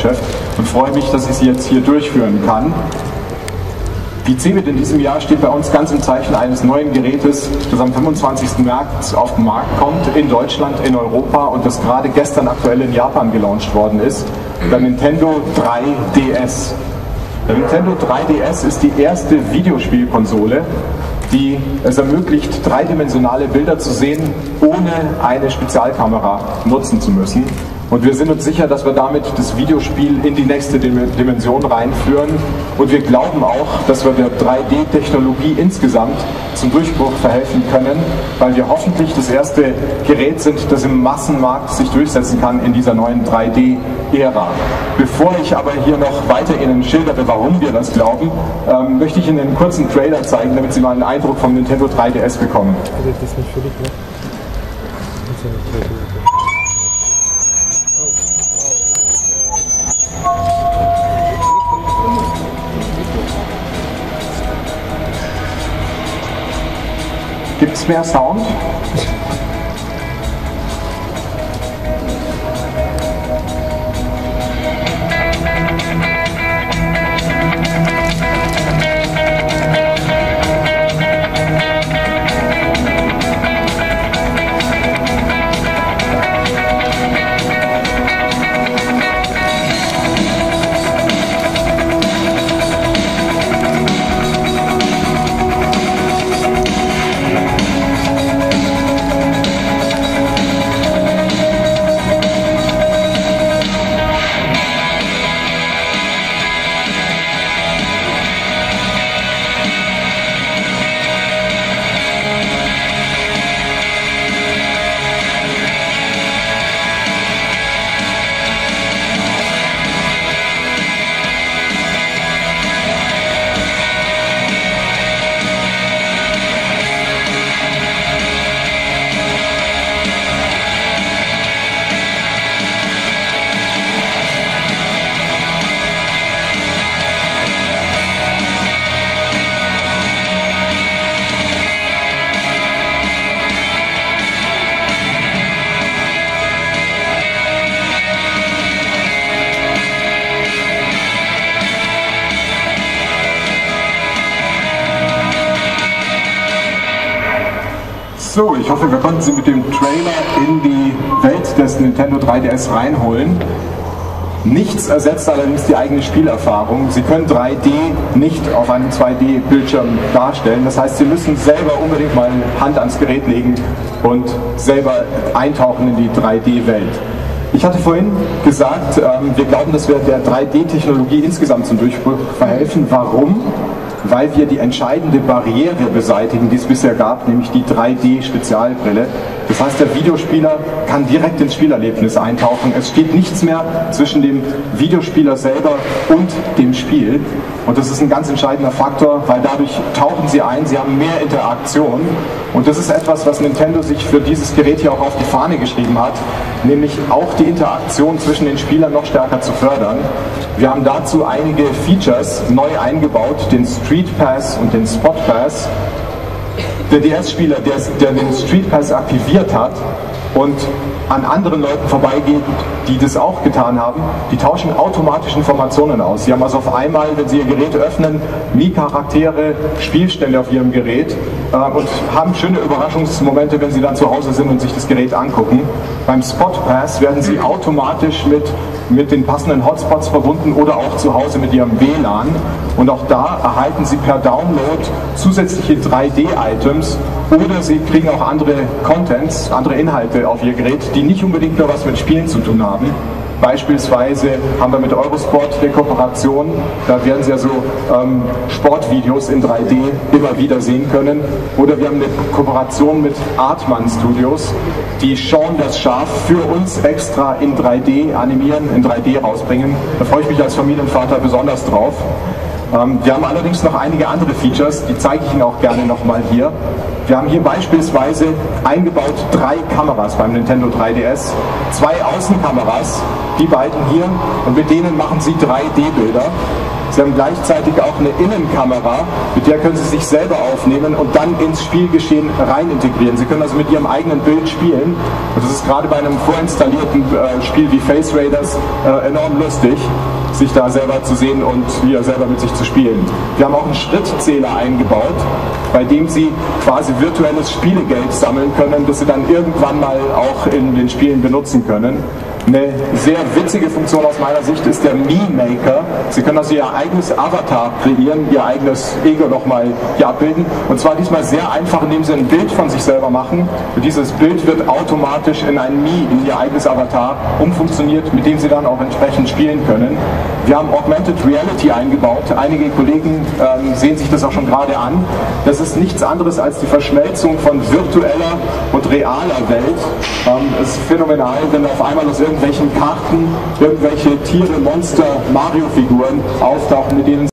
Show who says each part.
Speaker 1: Sportgeschäft und freue mich, dass ich sie jetzt hier durchführen kann. Die CeBIT in diesem Jahr steht bei uns ganz im Zeichen eines neuen Gerätes, das am 25. März auf den Markt kommt, in Deutschland, in Europa und das gerade gestern aktuell in Japan gelauncht worden ist, der Nintendo 3DS. Der Nintendo 3DS ist die erste Videospielkonsole, die es ermöglicht, dreidimensionale Bilder zu sehen, ohne eine Spezialkamera nutzen zu müssen. Und wir sind uns sicher, dass wir damit das Videospiel in die nächste Dimension reinführen. Und wir glauben auch, dass wir der 3D-Technologie insgesamt zum Durchbruch verhelfen können, weil wir hoffentlich das erste Gerät sind, das im Massenmarkt sich durchsetzen kann in dieser neuen 3D-Ära. Bevor ich aber hier noch weiter Ihnen schildere, warum wir das glauben, möchte ich Ihnen einen kurzen Trailer zeigen, damit Sie mal einen Eindruck vom Nintendo 3DS bekommen.
Speaker 2: Das ist nicht für dich, ne?
Speaker 1: Gibt es mehr Sound? So, ich hoffe, wir konnten Sie mit dem Trailer in die Welt des Nintendo 3DS reinholen. Nichts ersetzt allerdings die eigene Spielerfahrung. Sie können 3D nicht auf einem 2D-Bildschirm darstellen. Das heißt, Sie müssen selber unbedingt mal Hand ans Gerät legen und selber eintauchen in die 3D-Welt. Ich hatte vorhin gesagt, wir glauben, dass wir der 3D-Technologie insgesamt zum Durchbruch verhelfen. Warum? Weil wir die entscheidende Barriere beseitigen, die es bisher gab, nämlich die 3D-Spezialbrille. Das heißt, der Videospieler kann direkt ins Spielerlebnis eintauchen. Es steht nichts mehr zwischen dem Videospieler selber und dem Spiel. Und das ist ein ganz entscheidender Faktor, weil dadurch tauchen Sie ein, Sie haben mehr Interaktion. Und das ist etwas, was Nintendo sich für dieses Gerät hier auch auf die Fahne geschrieben hat, nämlich auch die Interaktion zwischen den Spielern noch stärker zu fördern. Wir haben dazu einige Features neu eingebaut, den Street Pass und den Spot Pass. Der DS-Spieler, der den Street Pass aktiviert hat und an anderen Leuten vorbeigeht, die das auch getan haben, die tauschen automatisch Informationen aus. Sie haben also auf einmal, wenn Sie Ihr Gerät öffnen, Mii-Charaktere, Spielstände auf Ihrem Gerät und haben schöne Überraschungsmomente, wenn Sie dann zu Hause sind und sich das Gerät angucken. Beim Spot Pass werden Sie automatisch mit den passenden Hotspots verbunden oder auch zu Hause mit Ihrem WLAN. Und auch da erhalten Sie per Download zusätzliche 3D-Items oder Sie kriegen auch andere Contents, andere Inhalte auf Ihr Gerät, die nicht unbedingt nur was mit Spielen zu tun haben. Beispielsweise haben wir mit Eurosport eine Kooperation, da werden Sie also Sportvideos in 3D immer wieder sehen können. Oder wir haben eine Kooperation mit Artman Studios, die Shaun das Schaf für uns extra in 3D animieren, in 3D rausbringen. Da freue ich mich als Familienvater besonders drauf. Wir haben allerdings noch einige andere Features, die zeige ich Ihnen auch gerne nochmal hier. Wir haben hier beispielsweise eingebaut 3 Kameras beim Nintendo 3DS, 2 Außenkameras, die beiden hier, und mit denen machen Sie 3D-Bilder. Sie haben gleichzeitig auch eine Innenkamera, mit der können Sie sich selber aufnehmen und dann ins Spielgeschehen rein integrieren. Sie können also mit Ihrem eigenen Bild spielen. Und das ist gerade bei einem vorinstallierten Spiel wie Face Raiders enorm lustig, sich da selber zu sehen und hier selber mit sich zu spielen. Wir haben auch einen Schrittzähler eingebaut, bei dem Sie quasi virtuelles Spielegeld sammeln können, das Sie dann irgendwann mal auch in den Spielen benutzen können. Eine sehr witzige Funktion aus meiner Sicht ist der Me-Maker. Sie können also Ihr eigenes Avatar kreieren, Ihr eigenes Ego nochmal hier abbilden. Und zwar diesmal sehr einfach, indem Sie ein Bild von sich selber machen. Und dieses Bild wird automatisch in ein Me, in Ihr eigenes Avatar, umfunktioniert, mit dem Sie dann auch entsprechend spielen können. Wir haben Augmented Reality eingebaut. Einige Kollegen sehen sich das auch schon gerade an. Das ist nichts anderes als die Verschmelzung von virtueller und realer Welt. Es ist phänomenal, wenn auf einmal aus irgendwelchen Karten irgendwelche Tiere, Monster, Mario-Figuren auftauchen, mit denen